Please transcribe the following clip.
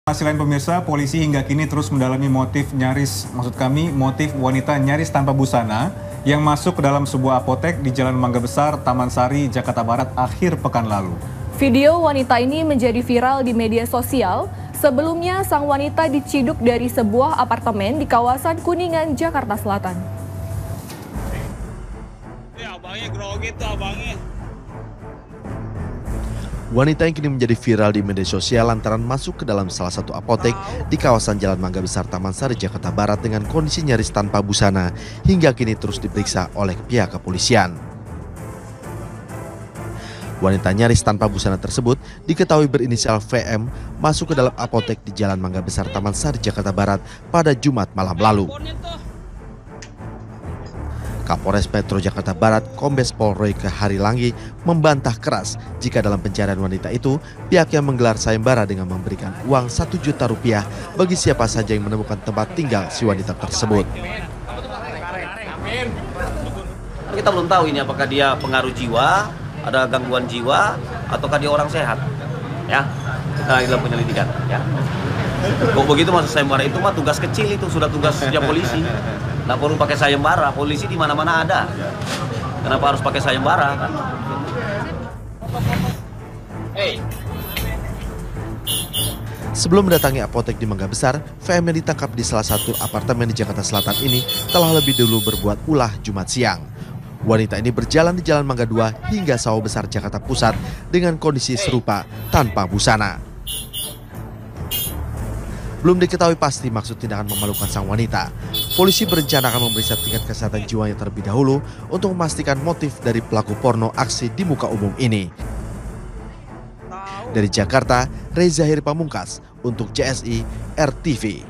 Masih lain pemirsa, polisi hingga kini terus mendalami motif wanita nyaris tanpa busana yang masuk ke dalam sebuah apotek di Jalan Mangga Besar, Taman Sari, Jakarta Barat akhir pekan lalu. Video wanita ini menjadi viral di media sosial. Sebelumnya, sang wanita diciduk dari sebuah apartemen di kawasan Kuningan, Jakarta Selatan. Abangnya grogi tuh abangnya. Wanita yang kini menjadi viral di media sosial lantaran masuk ke dalam salah satu apotek di kawasan Jalan Mangga Besar, Taman Sari, Jakarta Barat dengan kondisi nyaris tanpa busana hingga kini terus diperiksa oleh pihak kepolisian. Wanita nyaris tanpa busana tersebut diketahui berinisial VM masuk ke dalam apotek di Jalan Mangga Besar, Taman Sari, Jakarta Barat pada Jumat malam lalu. Kapolres Metro Jakarta Barat, Kombes Pol Royke Harilangi membantah keras jika dalam pencarian wanita itu pihaknya menggelar sayembara dengan memberikan uang 1 juta rupiah bagi siapa saja yang menemukan tempat tinggal si wanita tersebut. Kita belum tahu ini apakah dia pengaruh jiwa, ada gangguan jiwa, ataukah dia orang sehat. Ya, kita dalam penyelidikan. Ya. Kok begitu masuk sayembara itu mah tugas kecil, itu sudah tugasnya polisi. Nggak perlu pakai sayembara, polisi di mana-mana ada. Kenapa harus pakai sayembara? Kan? Sebelum mendatangi apotek di Mangga Besar, VM yang ditangkap di salah satu apartemen di Jakarta Selatan ini telah lebih dulu berbuat ulah Jumat siang. Wanita ini berjalan di Jalan Mangga 2 hingga Sawah Besar, Jakarta Pusat dengan kondisi serupa tanpa busana. Belum diketahui pasti maksud tindakan memalukan sang wanita. Polisi berencana akan memeriksa tingkat kesehatan jiwanya terlebih dahulu untuk memastikan motif dari pelaku porno aksi di muka umum ini. Dari Jakarta, Reza Heri Pamungkas untuk CSI RTV.